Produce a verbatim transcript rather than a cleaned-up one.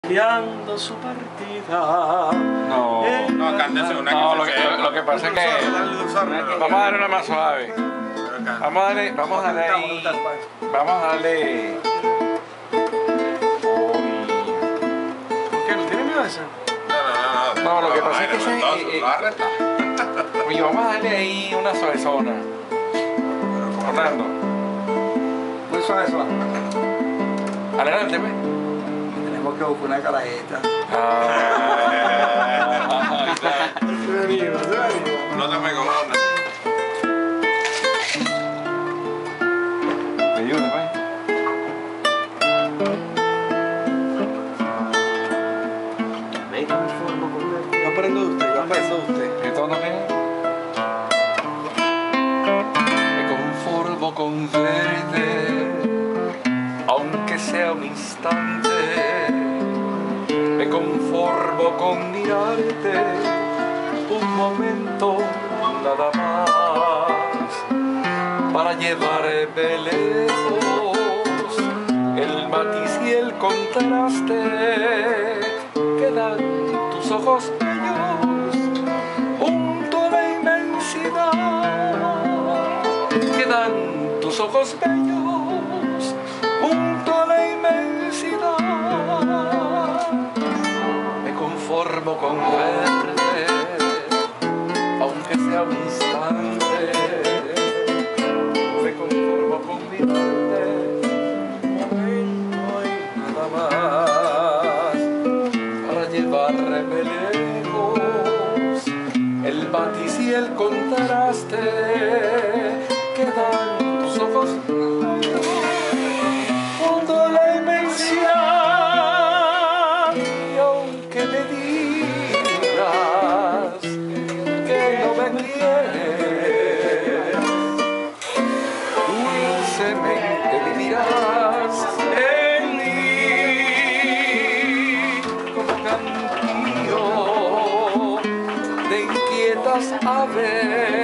guiando su partida. No, no, cántese una no, que lo se que, sepa. lo que pasa es que vamos a darle una más suave. Vamos a darle, vamos a darle ahí, vamos a darle. ¿Por qué? ¿No tiene miedo a eso? No, no, no. No, lo que pasa es que ese, entonces, eh, lo arresta. Oye, vamos a darle ahí una suavezona. Fernando. Muy suave, suave. Adelante, pues. Tenemos que buscar una carajita. Ah, Se anima, se anima. No te me cojones. me ayuda, pues. Me conformo con él. Yo aprendo de usted, yo aprendo de usted. ¿Qué tono es? Me conformo con verte, aunque sea un instante. Me conformo con mirarte un momento nada más, para llevarme lejos el matiz y el contraste que dan tus ojos bellos junto a la inmensidad, que dan tus ojos bellos junto a la inmensidad. Me conformo con verte, aunque sea un instante. Me conformo con mirarte un momento y nada más, para llevarme lejos el matiz y el contraste que dan tus ojos junto a la inmensidad. Y aunque me digas que no me quieres, dulcemente vivirás en mí como cantillo de inquietas aves